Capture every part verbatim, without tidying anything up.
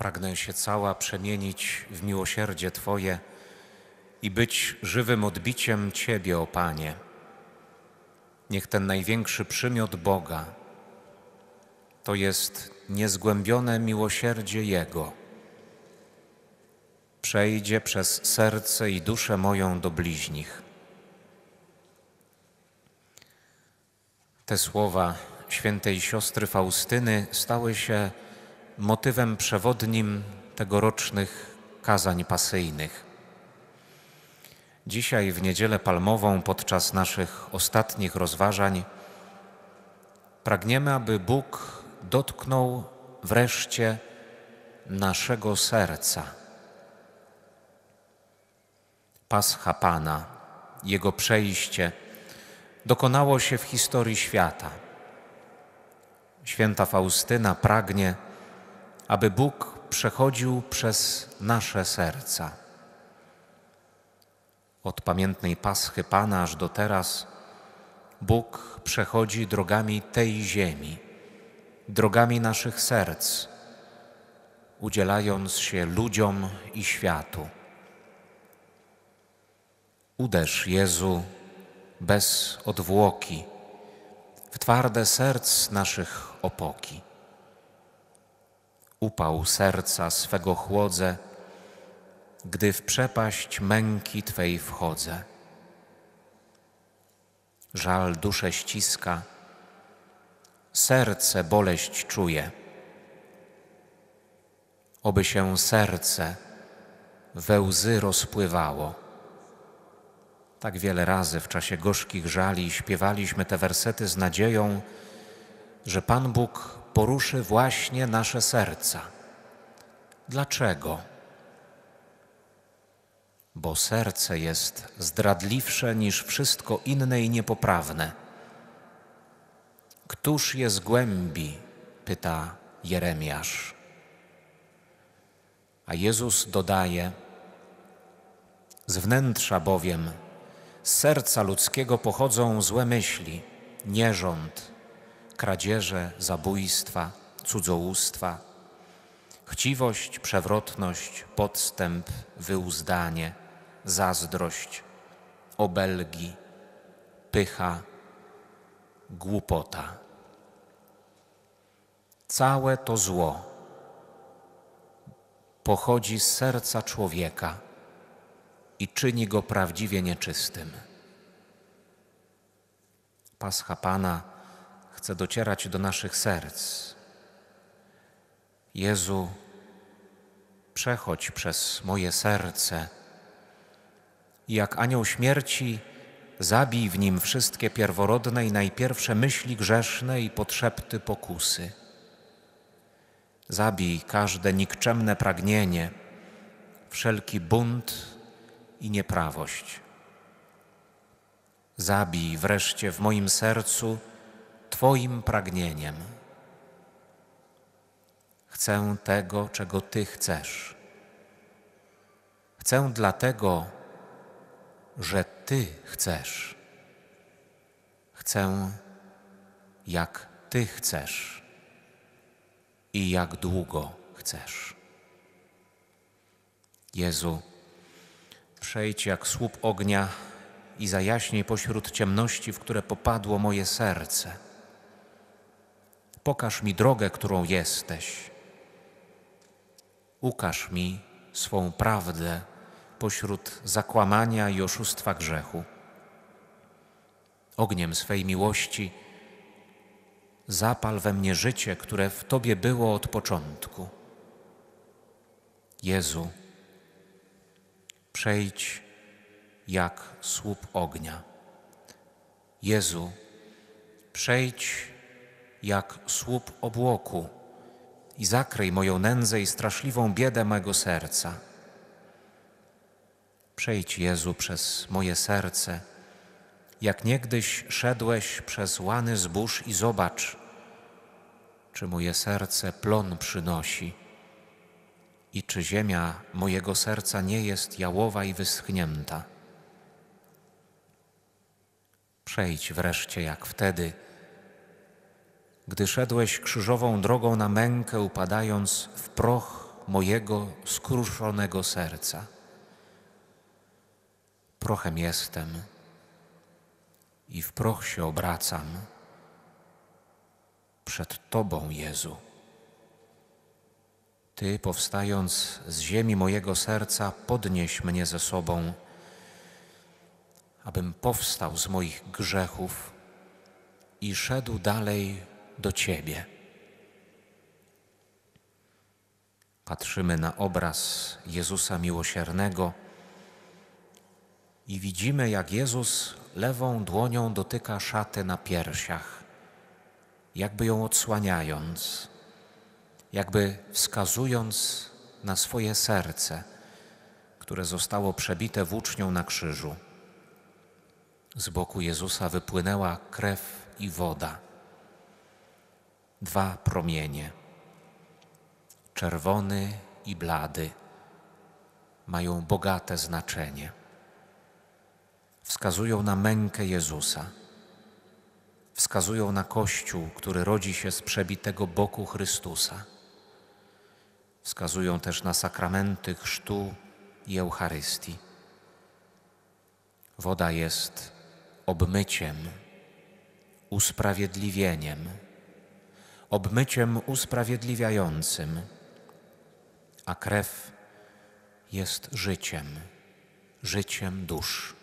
Pragnę się cała przemienić w miłosierdzie Twoje i być żywym odbiciem Ciebie, o Panie. Niech ten największy przymiot Boga to jest niezgłębione miłosierdzie Jego przejdzie przez serce i duszę moją do bliźnich. Te słowa świętej siostry Faustyny stały się motywem przewodnim tegorocznych kazań pasyjnych. Dzisiaj w Niedzielę Palmową podczas naszych ostatnich rozważań pragniemy, aby Bóg dotknął wreszcie naszego serca. Pascha Pana, Jego przejście dokonało się w historii świata. Święta Faustyna pragnie, aby Bóg przechodził przez nasze serca. Od pamiętnej Paschy Pana aż do teraz Bóg przechodzi drogami tej ziemi, drogami naszych serc, udzielając się ludziom i światu. Uderz, Jezu, bez odwłoki, w twarde serc naszych opoki. Upał serca swego chłodzę, gdy w przepaść męki Twej wchodzę. Żal duszę ściska, serce boleść czuje. Oby się serce we łzy rozpływało. Tak wiele razy w czasie gorzkich żali śpiewaliśmy te wersety z nadzieją, że Pan Bóg poruszy właśnie nasze serca. Dlaczego? Bo serce jest zdradliwsze niż wszystko inne i niepoprawne. Któż je zgłębi? Pyta Jeremiasz. A Jezus dodaje: z wnętrza bowiem z serca ludzkiego pochodzą złe myśli, nierząd, kradzieże, zabójstwa, cudzołóstwa, chciwość, przewrotność, podstęp, wyuzdanie, zazdrość, obelgi, pycha, głupota. Całe to zło pochodzi z serca człowieka i czyni go prawdziwie nieczystym. Pascha Pana chce docierać do naszych serc. Jezu, przechodź przez moje serce i jak anioł śmierci zabij w nim wszystkie pierworodne i najpierwsze myśli grzeszne i podszepty pokusy. Zabij każde nikczemne pragnienie, wszelki bunt i nieprawość. Zabij wreszcie w moim sercu Twoim pragnieniem. Chcę tego, czego Ty chcesz. Chcę dlatego, że Ty chcesz. Chcę, jak Ty chcesz i jak długo chcesz. Jezu, przejdź jak słup ognia i zajaśnij pośród ciemności, w które popadło moje serce. Pokaż mi drogę, którą jesteś. Ukaż mi swą prawdę pośród zakłamania i oszustwa grzechu. Ogniem swej miłości zapal we mnie życie, które w Tobie było od początku. Jezu, przejdź jak słup ognia. Jezu, przejdź jak słup obłoku i zakryj moją nędzę i straszliwą biedę mego serca. Przejdź, Jezu, przez moje serce, jak niegdyś szedłeś przez łany zbóż i zobacz, czy moje serce plon przynosi i czy ziemia mojego serca nie jest jałowa i wyschnięta. Przejdź wreszcie jak wtedy, gdy szedłeś krzyżową drogą na mękę, upadając w proch mojego skruszonego serca. Prochem jestem i w proch się obracam przed Tobą, Jezu. Ty, powstając z ziemi mojego serca, podnieś mnie ze sobą, abym powstał z moich grzechów i szedł dalej do Ciebie. Patrzymy na obraz Jezusa Miłosiernego i widzimy, jak Jezus lewą dłonią dotyka szaty na piersiach, jakby ją odsłaniając, jakby wskazując na swoje serce, które zostało przebite włócznią na krzyżu. Z boku Jezusa wypłynęła krew i woda. Dwa promienie, czerwony i blady, mają bogate znaczenie. Wskazują na mękę Jezusa. Wskazują na Kościół, który rodzi się z przebitego boku Chrystusa. Wskazują też na sakramenty chrztu i Eucharystii. Woda jest obmyciem, usprawiedliwieniem, obmyciem usprawiedliwiającym, a krew jest życiem, życiem dusz.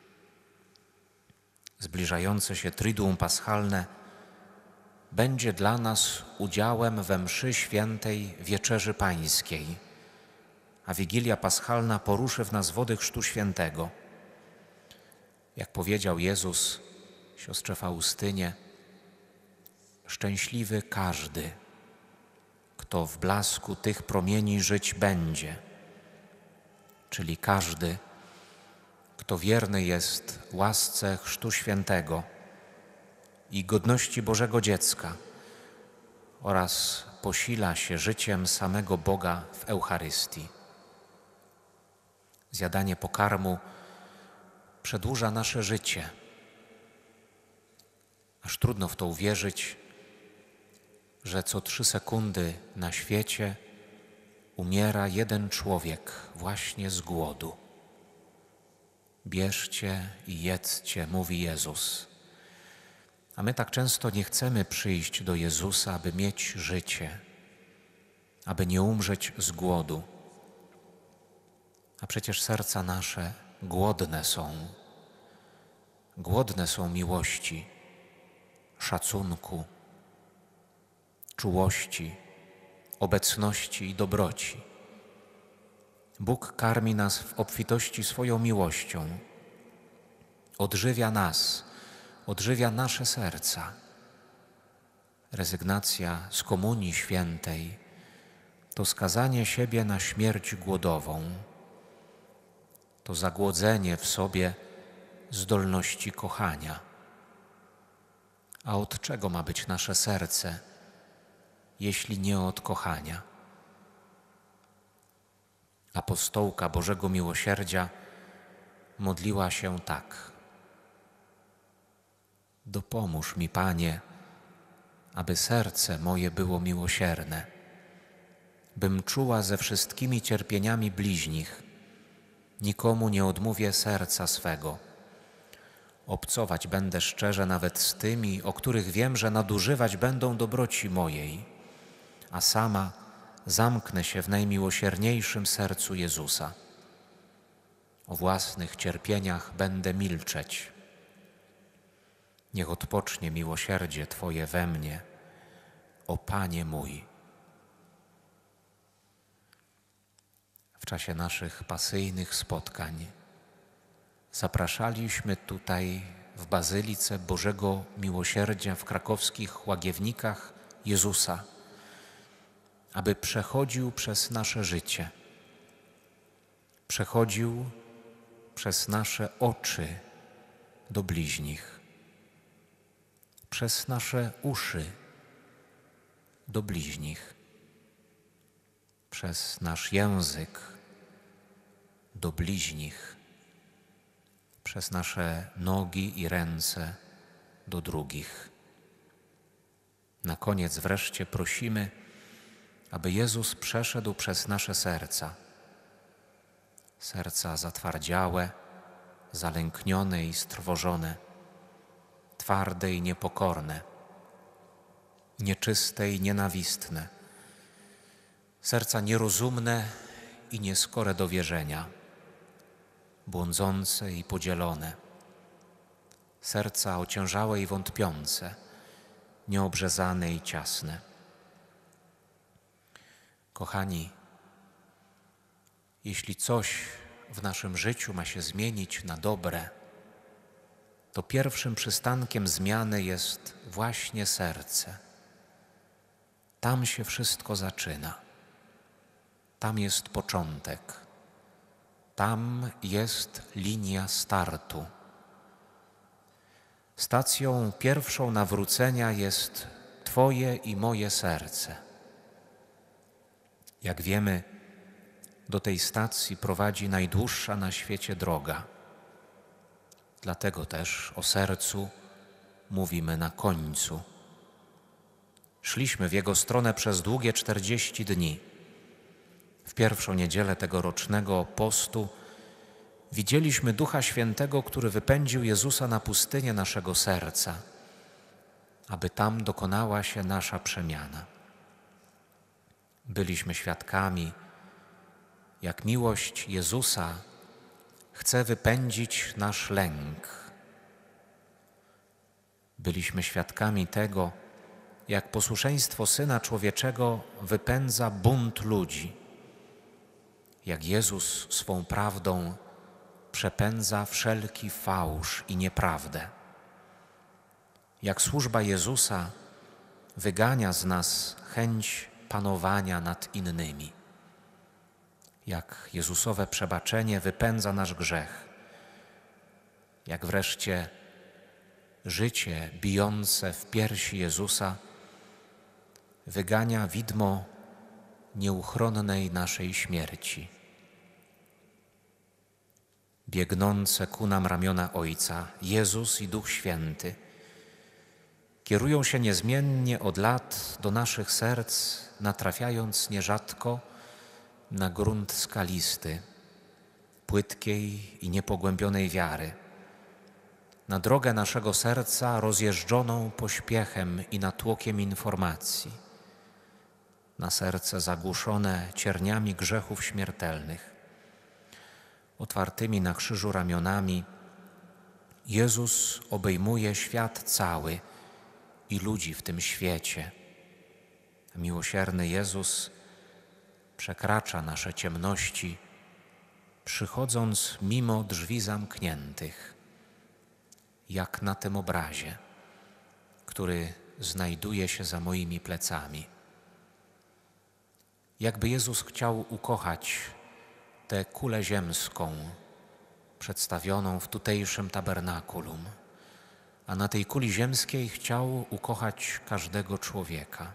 Zbliżające się Triduum Paschalne będzie dla nas udziałem we mszy świętej Wieczerzy Pańskiej, a Wigilia Paschalna poruszy w nas wody Chrztu Świętego. Jak powiedział Jezus siostrze Faustynie, szczęśliwy każdy, kto w blasku tych promieni żyć będzie, czyli każdy, kto wierny jest łasce Chrztu Świętego i godności Bożego dziecka oraz posila się życiem samego Boga w Eucharystii. Zjadanie pokarmu przedłuża nasze życie. Aż trudno w to uwierzyć, że co trzy sekundy na świecie umiera jeden człowiek właśnie z głodu. Bierzcie i jedzcie, mówi Jezus. A my tak często nie chcemy przyjść do Jezusa, aby mieć życie, aby nie umrzeć z głodu. A przecież serca nasze głodne są. Głodne są miłości, szacunku, czułości, obecności i dobroci. Bóg karmi nas w obfitości swoją miłością. Odżywia nas, odżywia nasze serca. Rezygnacja z Komunii Świętej to skazanie siebie na śmierć głodową. To zagłodzenie w sobie zdolności kochania. A od czego ma być nasze serce, jeśli nie od kochania? Apostołka Bożego Miłosierdzia modliła się tak. Dopomóż mi, Panie, aby serce moje było miłosierne, bym czuła ze wszystkimi cierpieniami bliźnich, nikomu nie odmówię serca swego. Obcować będę szczerze nawet z tymi, o których wiem, że nadużywać będą dobroci mojej, a sama zamknę się w najmiłosierniejszym sercu Jezusa. O własnych cierpieniach będę milczeć. Niech odpocznie miłosierdzie Twoje we mnie, o Panie mój. W czasie naszych pasyjnych spotkań zapraszaliśmy tutaj w Bazylice Bożego Miłosierdzia w krakowskich Łagiewnikach Jezusa, aby przechodził przez nasze życie, przechodził przez nasze oczy do bliźnich, przez nasze uszy do bliźnich, przez nasz język do bliźnich, przez nasze nogi i ręce do drugich. Na koniec wreszcie prosimy, aby Jezus przeszedł przez nasze serca. Serca zatwardziałe, zalęknione i strwożone, twarde i niepokorne, nieczyste i nienawistne, serca nierozumne i nieskore do wierzenia, błądzące i podzielone, serca ociężałe i wątpiące, nieobrzezane i ciasne. Kochani, jeśli coś w naszym życiu ma się zmienić na dobre, to pierwszym przystankiem zmiany jest właśnie serce. Tam się wszystko zaczyna. Tam jest początek. Tam jest linia startu. Stacją pierwszą nawrócenia jest Twoje i moje serce. Jak wiemy, do tej stacji prowadzi najdłuższa na świecie droga. Dlatego też o sercu mówimy na końcu. Szliśmy w jego stronę przez długie czterdzieści dni. W pierwszą niedzielę tegorocznego postu widzieliśmy Ducha Świętego, który wypędził Jezusa na pustynię naszego serca, aby tam dokonała się nasza przemiana. Byliśmy świadkami, jak miłość Jezusa chce wypędzić nasz lęk. Byliśmy świadkami tego, jak posłuszeństwo Syna Człowieczego wypędza bunt ludzi, jak Jezus swą prawdą przepędza wszelki fałsz i nieprawdę, jak służba Jezusa wygania z nas chęć panowania nad innymi, jak Jezusowe przebaczenie wypędza nasz grzech, jak wreszcie życie bijące w piersi Jezusa wygania widmo nieuchronnej naszej śmierci. Biegnące ku nam ramiona Ojca, Jezus i Duch Święty, kierują się niezmiennie od lat do naszych serc, natrafiając nierzadko na grunt skalisty, płytkiej i niepogłębionej wiary, na drogę naszego serca rozjeżdżoną pośpiechem i natłokiem informacji, na serce zagłuszone cierniami grzechów śmiertelnych. Otwartymi na krzyżu ramionami Jezus obejmuje świat cały i ludzi w tym świecie. Miłosierny Jezus przekracza nasze ciemności, przychodząc mimo drzwi zamkniętych, jak na tym obrazie, który znajduje się za moimi plecami. Jakby Jezus chciał ukochać tę kulę ziemską, przedstawioną w tutejszym tabernakulum, a na tej kuli ziemskiej chciał ukochać każdego człowieka.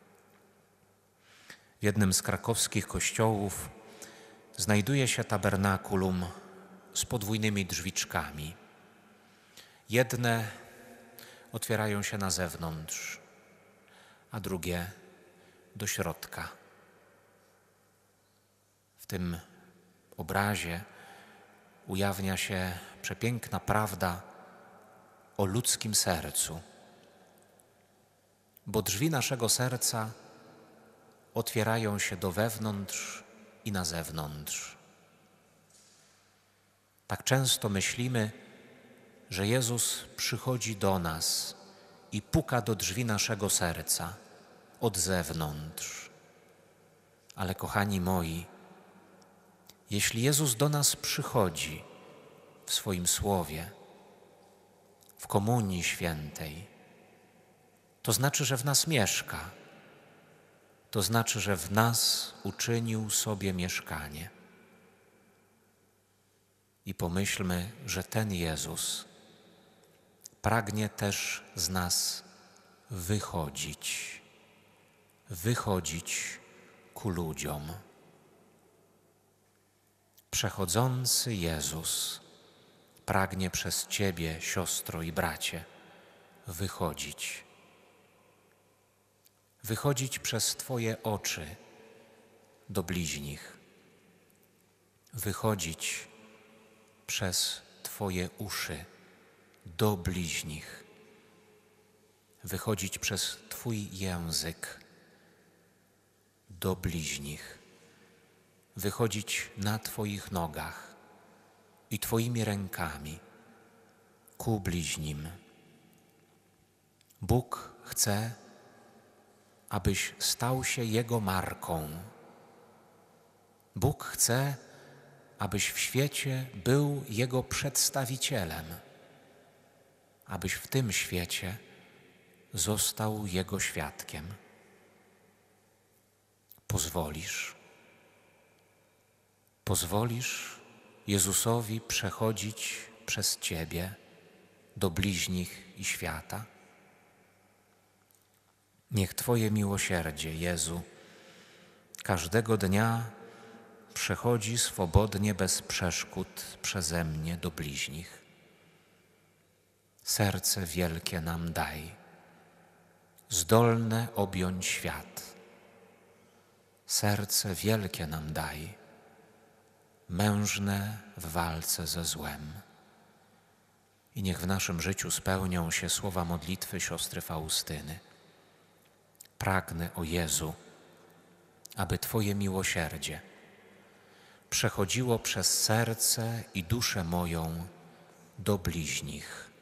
W jednym z krakowskich kościołów znajduje się tabernakulum z podwójnymi drzwiczkami. Jedne otwierają się na zewnątrz, a drugie do środka. W tym obrazie ujawnia się przepiękna prawda o ludzkim sercu, bo drzwi naszego serca otwierają się do wewnątrz i na zewnątrz. Tak często myślimy, że Jezus przychodzi do nas i puka do drzwi naszego serca od zewnątrz. Ale kochani moi, jeśli Jezus do nas przychodzi w swoim Słowie, w Komunii Świętej, to znaczy, że w nas mieszka. To znaczy, że w nas uczynił sobie mieszkanie. I pomyślmy, że ten Jezus pragnie też z nas wychodzić, wychodzić ku ludziom. Przechodzący Jezus pragnie przez Ciebie, siostro i bracie, wychodzić. wychodzić przez Twoje oczy do bliźnich, wychodzić przez Twoje uszy do bliźnich, wychodzić przez Twój język do bliźnich, wychodzić na Twoich nogach i Twoimi rękami ku bliźnim. Bóg chce, abyś stał się Jego marką. Bóg chce, abyś w świecie był Jego przedstawicielem, abyś w tym świecie został Jego świadkiem. Pozwolisz, pozwolisz Jezusowi przechodzić przez Ciebie do bliźnich i świata? Niech Twoje miłosierdzie, Jezu, każdego dnia przechodzi swobodnie, bez przeszkód przeze mnie do bliźnich. Serce wielkie nam daj, zdolne objąć świat. Serce wielkie nam daj, mężne w walce ze złem. I niech w naszym życiu spełnią się słowa modlitwy siostry Faustyny. Pragnę, o Jezu, aby Twoje miłosierdzie przechodziło przez serce i duszę moją do bliźnich.